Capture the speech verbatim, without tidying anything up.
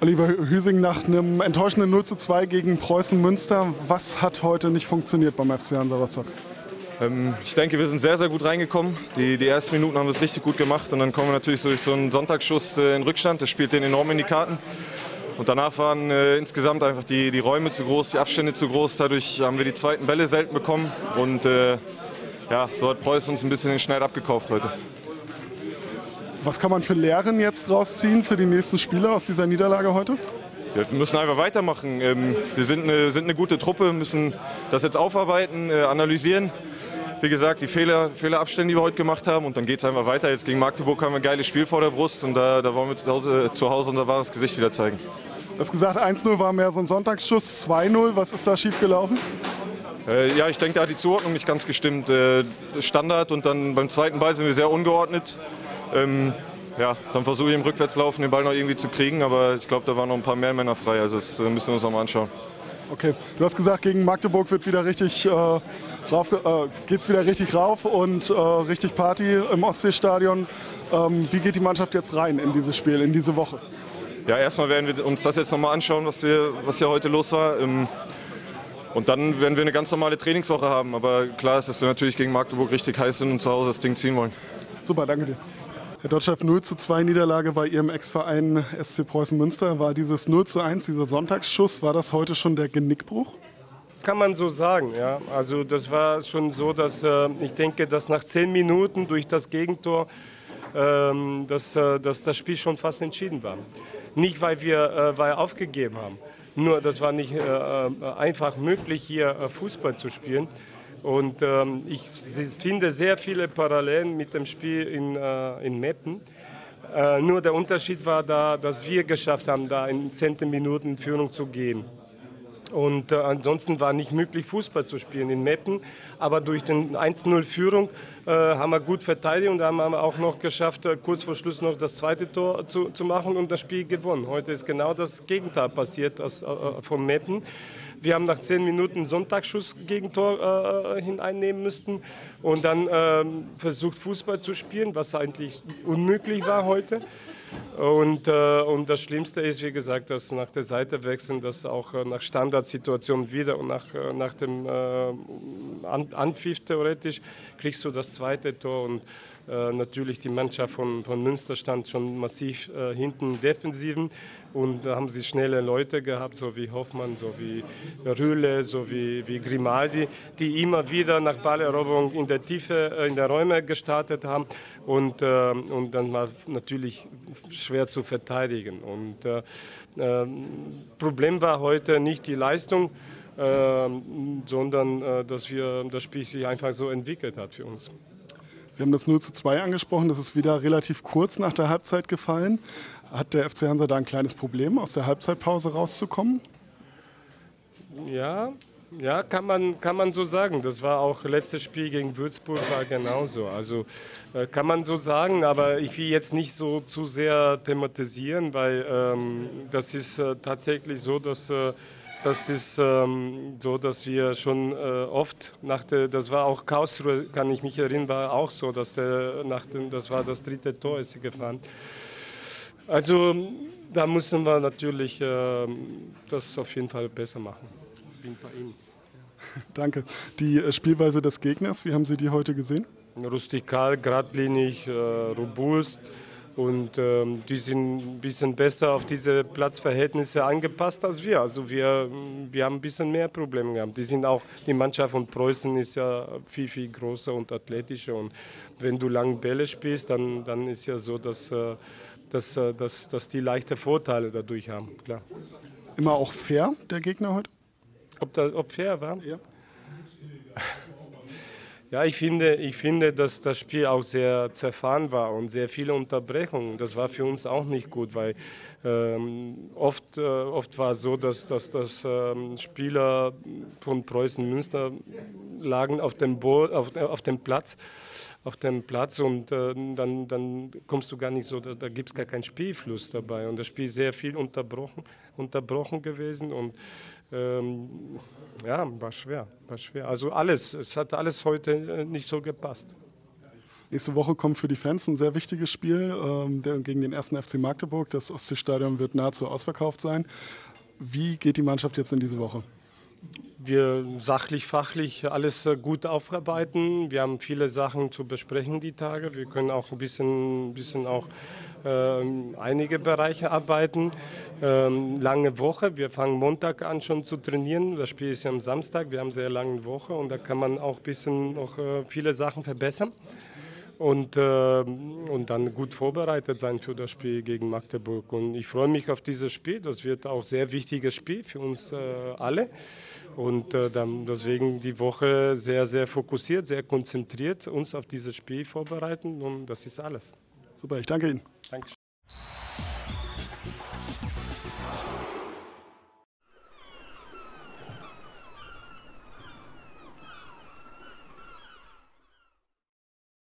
Oliver Hüsing, nach einem enttäuschenden null zu zwei gegen Preußen Münster, was hat heute nicht funktioniert beim F C Hansa Rostock? Ähm, ich denke, wir sind sehr, sehr gut reingekommen. Die, die ersten Minuten haben wir es richtig gut gemacht und dann kommen wir natürlich durch so einen Sonntagsschuss äh, in Rückstand. Das spielt den enorm in die Karten. Und danach waren äh, insgesamt einfach die, die Räume zu groß, die Abstände zu groß. Dadurch haben wir die zweiten Bälle selten bekommen und äh, ja, so hat Preußen uns ein bisschen den Schneid abgekauft heute. Was kann man für Lehren jetzt rausziehen für die nächsten Spiele aus dieser Niederlage heute? Ja, wir müssen einfach weitermachen. Ähm, wir sind eine, sind eine gute Truppe, müssen das jetzt aufarbeiten, äh, analysieren. Wie gesagt, die Fehler, Fehlerabstände, die wir heute gemacht haben, und dann geht es einfach weiter. Jetzt gegen Magdeburg haben wir ein geiles Spiel vor der Brust und da, da wollen wir zu Hause, zu Hause unser wahres Gesicht wieder zeigen. Du hast gesagt, eins null war mehr so ein Sonntagsschuss, zwei null, was ist da schiefgelaufen? Äh, ja, ich denke, da hat die Zuordnung nicht ganz gestimmt. Äh, Standard und dann beim zweiten Ball sind wir sehr ungeordnet. Ähm, ja, dann versuche ich im Rückwärtslaufen den Ball noch irgendwie zu kriegen, aber ich glaube, da waren noch ein paar mehr Männer frei, also das äh, müssen wir uns noch mal anschauen. Okay, du hast gesagt, gegen Magdeburg wird wieder richtig, äh, rauf, äh, geht's wieder richtig rauf und äh, richtig Party im Ostseestadion. Ähm, wie geht die Mannschaft jetzt rein in dieses Spiel, in diese Woche? Ja, erstmal werden wir uns das jetzt noch mal anschauen, was, wir, was hier heute los war. Ähm, und dann werden wir eine ganz normale Trainingswoche haben. Aber klar ist, dass wir natürlich gegen Magdeburg richtig heiß sind und zu Hause das Ding ziehen wollen. Super, danke dir. Herr Dotschew, null zu zwei Niederlage bei Ihrem Ex-Verein S C Preußen Münster. War dieses null zu eins, dieser Sonntagsschuss, war das heute schon der Genickbruch? Kann man so sagen, ja. Also das war schon so, dass äh, ich denke, dass nach zehn Minuten durch das Gegentor ähm, dass, äh, dass das Spiel schon fast entschieden war. Nicht, weil wir, äh, weil wir aufgegeben haben. Nur, das war nicht äh, einfach möglich, hier äh, Fußball zu spielen. Und ähm, ich finde sehr viele Parallelen mit dem Spiel in, äh, in Meppen. Äh, nur der Unterschied war da, dass wir geschafft haben, da in zehn Minuten in Führung zu gehen. Und äh, ansonsten war nicht möglich, Fußball zu spielen in Meppen. Aber durch den eins null Führung äh, haben wir gut verteidigt und haben wir auch noch geschafft, äh, kurz vor Schluss noch das zweite Tor zu, zu machen und das Spiel gewonnen. Heute ist genau das Gegenteil passiert als, äh, von Meppen. Wir haben nach zehn Minuten einen Sonntagsschuss gegen Tor äh, hineinnehmen müssten und dann äh, versucht, Fußball zu spielen, was eigentlich unmöglich war heute. Und, äh, und das Schlimmste ist, wie gesagt, dass nach der Seite wechseln, dass auch äh, nach Standardsituationen wieder und nach, äh, nach dem äh, An Anpfiff theoretisch kriegst du das zweite Tor. Und äh, natürlich die Mannschaft von, von Münster stand schon massiv äh, hinten Defensiven. Und da haben sie schnelle Leute gehabt, so wie Hoffmann, so wie Rühle, so wie, wie Grimaldi, die immer wieder nach Balleroberung in der Tiefe, äh, in der Räume gestartet haben. Und, äh, und dann war natürlich schwer zu verteidigen. Und äh, äh, Problem war heute nicht die Leistung, äh, sondern äh, dass wir das Spiel sich einfach so entwickelt hat für uns. Sie haben das null zu zwei angesprochen, das ist wieder relativ kurz nach der Halbzeit gefallen. Hat der F C Hansa da ein kleines Problem, aus der Halbzeitpause rauszukommen? Ja, ja kann, man, kann man so sagen. Das war auch letztes Spiel gegen Würzburg war genauso. Also äh, kann man so sagen, aber ich will jetzt nicht so zu sehr thematisieren, weil ähm, das ist äh, tatsächlich so, dass äh, Das ist ähm, so, dass wir schon äh, oft nach der, das war auch Karlsruhe, kann ich mich erinnern, war auch so, dass der nach dem, das war das dritte Tor, ist sie gefahren. Also da müssen wir natürlich äh, das auf jeden Fall besser machen. Bin bei Ihnen. Danke. Die äh, Spielweise des Gegners, wie haben Sie die heute gesehen? Rustikal, geradlinig, äh, robust. Und ähm, die sind ein bisschen besser auf diese Platzverhältnisse angepasst als wir. Also wir, wir haben ein bisschen mehr Probleme gehabt. Die sind auch, die Mannschaft von Preußen ist ja viel, viel größer und athletischer. Und wenn du lange Bälle spielst, dann, dann ist ja so, dass, dass, dass, dass die leichte Vorteile dadurch haben. Klar. Immer auch fair, der Gegner heute? Ob, da, ob fair war? Ja. Ja, ich finde, ich finde, dass das Spiel auch sehr zerfahren war und sehr viele Unterbrechungen. Das war für uns auch nicht gut, weil ähm, oft, äh, oft war es so, dass, dass, dass ähm, Spieler von Preußen Münster lagen auf dem, Bo auf, auf dem Platz. auf dem Platz und äh, dann, dann kommst du gar nicht so, da, da gibt es gar keinen Spielfluss dabei. Und das Spiel ist sehr viel unterbrochen, unterbrochen gewesen und ähm, ja, war schwer, war schwer. Also alles, es hat alles heute nicht so gepasst. Nächste Woche kommt für die Fans ein sehr wichtiges Spiel ähm, der, gegen den ersten F C Magdeburg. Das Ostseestadion wird nahezu ausverkauft sein. Wie geht die Mannschaft jetzt in diese Woche? Wir sachlich, fachlich alles gut aufarbeiten. Wir haben viele Sachen zu besprechen die Tage. Wir können auch ein bisschen, bisschen auch äh, einige Bereiche arbeiten. Ähm, lange Woche. Wir fangen Montag an schon zu trainieren. Das Spiel ist ja am Samstag. Wir haben eine sehr lange Woche und da kann man auch ein bisschen noch äh, viele Sachen verbessern. Und, äh, und dann gut vorbereitet sein für das Spiel gegen Magdeburg. Und ich freue mich auf dieses Spiel. Das wird auch ein sehr wichtiges Spiel für uns äh, alle. Und äh, dann deswegen die Woche sehr, sehr fokussiert, sehr konzentriert uns auf dieses Spiel vorbereiten. Und das ist alles. Super, ich danke Ihnen. Dankeschön.